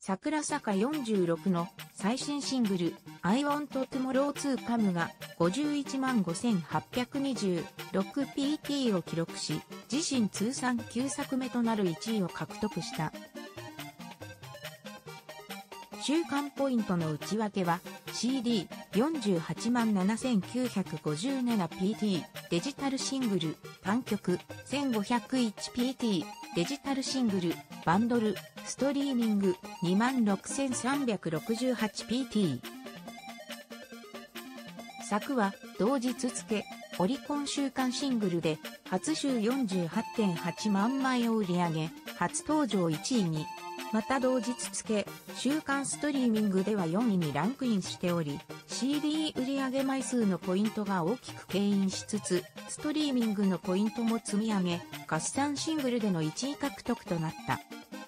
桜坂46の最新シングル I Want Tomorrow to Come が 515,826pt を記録し、自身通算9作目となる1位を獲得した。週間ポイントの内訳は CD487957pt デジタルシングル単曲 1501pt デジタルシングルバンドルストリーミング 26,368pt 昨は同日付オリコン週間シングルで初週 48.8 万枚を売り上げ初登場1位にまた同日付、週間ストリーミングでは4位にランクインしており、CD 売上枚数のポイントが大きく牽引しつつ、ストリーミングのポイントも積み上げ、合算シングルでの1位獲得となった。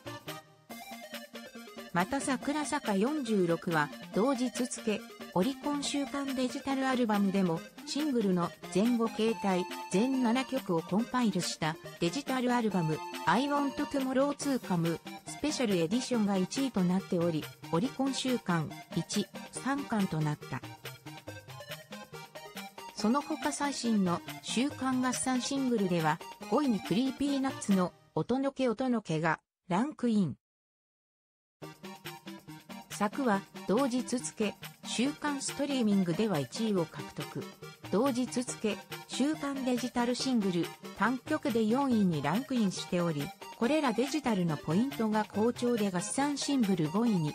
また桜坂46は同日付、オリコン週間デジタルアルバムでも、シングルの前後形態、全7曲をコンパイルしたデジタルアルバム、I Want Tomorrow to Comeスペシャルエディションが1位となっており、オリコン週間1、3冠となった。その他最新の週間合算シングルでは、5位にクリーピーナッツの音のけがランクイン。昨は同日付、週間ストリーミングでは1位を獲得。同日付、週間デジタルシングル単曲で4位にランクインしており、これらデジタルのポイントが好調で合算シングル5位に。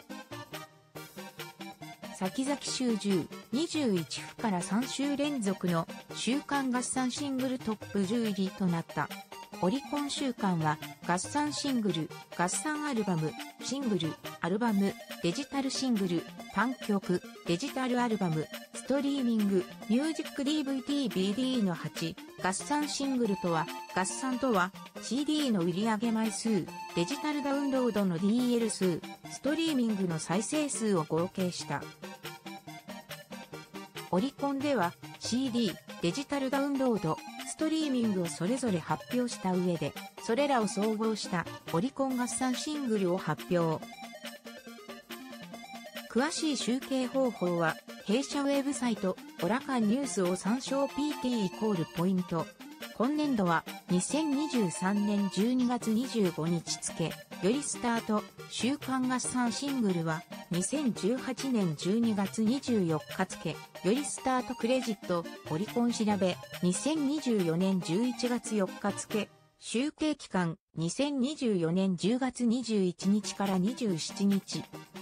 先々週10、21府から3週連続の週間合算シングルトップ10入りとなった。オリコン週間は合算シングル、合算アルバム、シングル、アルバム、デジタルシングル、単曲、デジタルアルバム、ストリーミング、ミュージック DVD、BD の8、合算シングルとは、合算とは、CD の売上枚数、デジタルダウンロードの DL 数、ストリーミングの再生数を合計した。オリコンでは、CD、デジタルダウンロード、ストリーミングをそれぞれ発表した上で、それらを総合したオリコン合算シングルを発表。詳しい集計方法は、弊社ウェブサイト、オラカンニュースを参照 PT= ポイント。今年度は2023年12月25日付よりスタート。週間合算シングルは2018年12月24日付よりスタート。クレジット、オリコン調べ、2024年11月4日付。集計期間、2024年10月21日から27日。